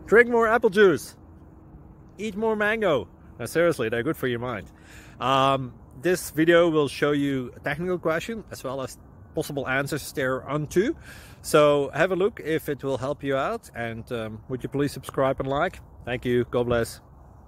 Drink more apple juice. Eat more mango. Now, seriously, they're good for your mind. This video will show you a technical question as well as possible answers thereunto. So have a look if it will help you out, and would you please subscribe and like? Thank you. God bless.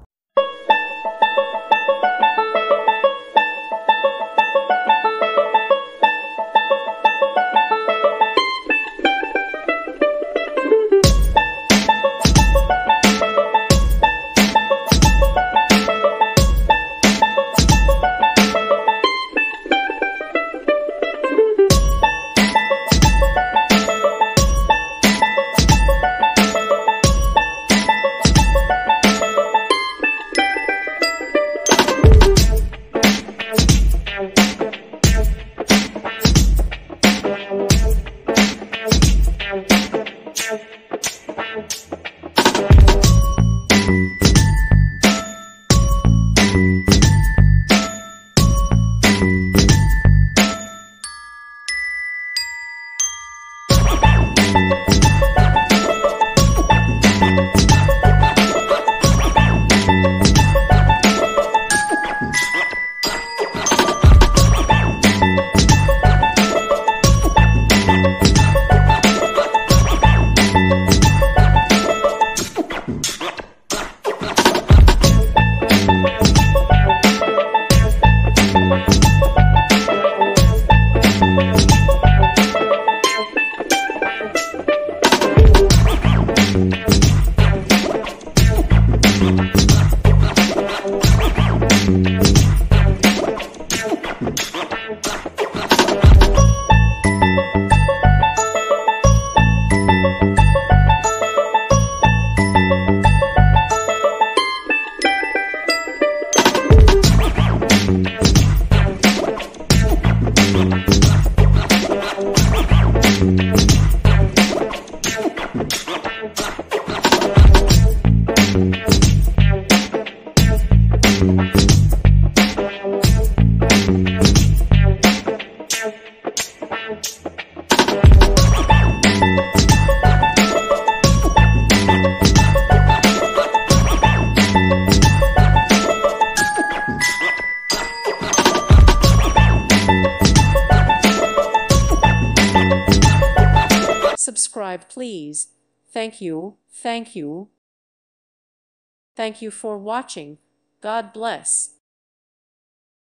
Subscribe, please. Thank you. Thank you. Thank you for watching. God bless.